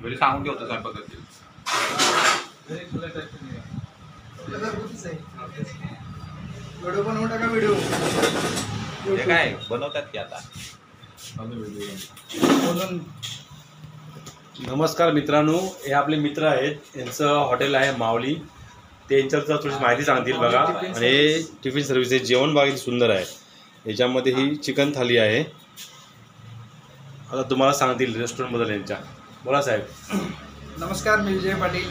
पहिले सांगून ठेवतो स्वयंपाकाची व्हिडिओ बनवू टाका व्हिडिओ हे काय बनवतात की आता नमस्कार मित्रांनो, हे आपले मित्र आहेत, यांचं हॉटेल आहे माऊली. ते यांच्याबद्दल थोडी माहिती सांगतील बघा. आणि हे टिफिन सर्व्हिस आहे. जेवण बघा सुंदर आहे. याच्यामध्ये ही चिकन थाली आहे. आता तुम्हाला सांगतील रेस्टॉरंटबद्दल यांच्या. बोला साहेब. नमस्कार, मी विजय पाटील.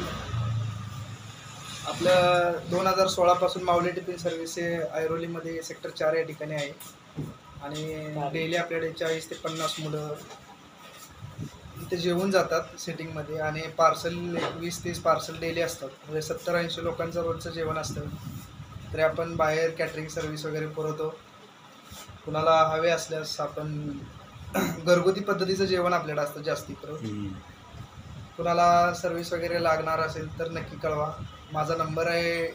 आपलं 2016 पासून माऊली टिफिन सर्व्हिस हे ऐरोलीमध्ये सेक्टर 4 या ठिकाणी आहे. आणि डेली आपल्याकडे 40 ते 50 मुलं इथे जेवून जातात सेटिंगमध्ये. आणि पार्सल 20-30 पार्सल डेली असतात. म्हणजे 70-80 लोकांचं रोजचं जेवण असतं. तरी आपण बाहेर कॅटरिंग सर्व्हिस वगैरे पुरवतो. कुणाला हवे असल्यास आपण घरगुती पद्धतीचं जेवण आपल्याकडे असतं जास्ती करून. कुणाला सर्व्हिस वगैरे लागणार असेल तर नक्की कळवा. माझा नंबर आहे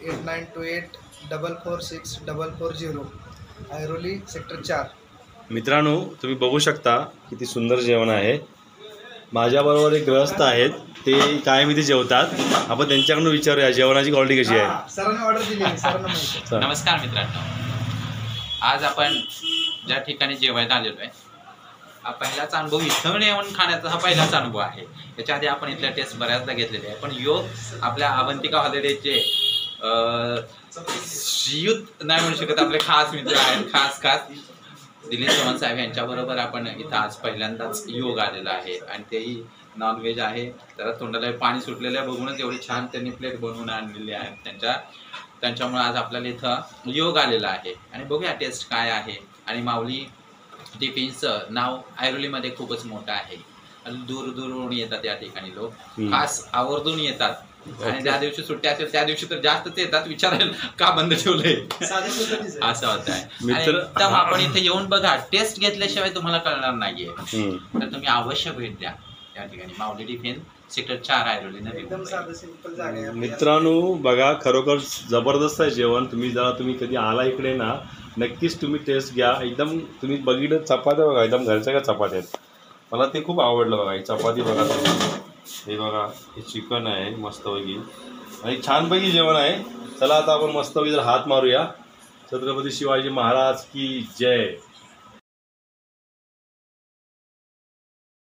8928446440 ऐरोली सेक्टर 4. मित्रांनो, तुम्ही बघू शकता किती सुंदर जेवण आहे. माझ्याबरोबर एक गृहस्थ आहेत, ते कायम इथे जेवतात. आपण त्यांच्याकडून विचारूया जेवणाची क्वालिटी कशी आहे. सरांनी ऑर्डर दिली आहे, सरांना माहिती. नमस्कार मित्रांनो, आज आपण ज्या ठिकाणी जेवायला आलेलो आहे, हा पहिलाच अनुभव इथं येऊन खाण्याचा हा पहिलाच अनुभव आहे. याच्या आधी आपण इथल्या टेस्ट बऱ्याचदा घेतलेले आहे. पण योग आपल्या अवंतिका हॉलिडेचे युथ नाही म्हणू शकत, आपले खास मित्र आहेत. खास दिलीप चव्हाण साहेब यांच्याबरोबर आपण इथं आज पहिल्यांदाच योग आलेला आहे. आणि तेही नॉनव्हेज आहे. त्याला तोंडाला पाणी सुटलेलं आहे बघूनच. एवढी छान त्यांनी प्लेट बनवून आणलेली आहे. त्यांच्यामुळे आज आपल्याला इथं योग आलेला आहे. आणि बघूया टेस्ट काय आहे. आणि माऊली टिफिन्सचं नाव ऐरोलीमध्ये खूपच मोठं आहे. दूरवरून येतात या ठिकाणी लोक, खास आवर्जून येतात. आणि ज्या दिवशी सुट्टी असेल त्या दिवशी तर जास्तच येतात विचारायला का बंद ठेवलंय असं होत आहे. आपण इथे येऊन बघा, टेस्ट घेतल्याशिवाय तुम्हाला कळणार नाहीये. तर तुम्ही अवश्य भेट द्या या ठिकाणी माऊली टिफिन सेक्टर 4 ऐरोली. मित्रांनो बघा, खरोखर जबरदस्त आहे जेवण. तुम्ही कधी आला इकडे ना, नक्कीच तुम्ही टेस्ट घ्या. एकदम तुम्ही बघितलं चपात्या बघा, एकदम घरच्या का चपात्या आहेत. मला ते खूप आवडलं बघा. ही चपाती बघा तुम्ही, हे बघा, हे चिकन आहे मस्तपैकी आणि छानपैकी जेवण आहे. चला आता आपण मस्तपैकी जर हात मारूया. छत्रपती शिवाजी महाराज की जय.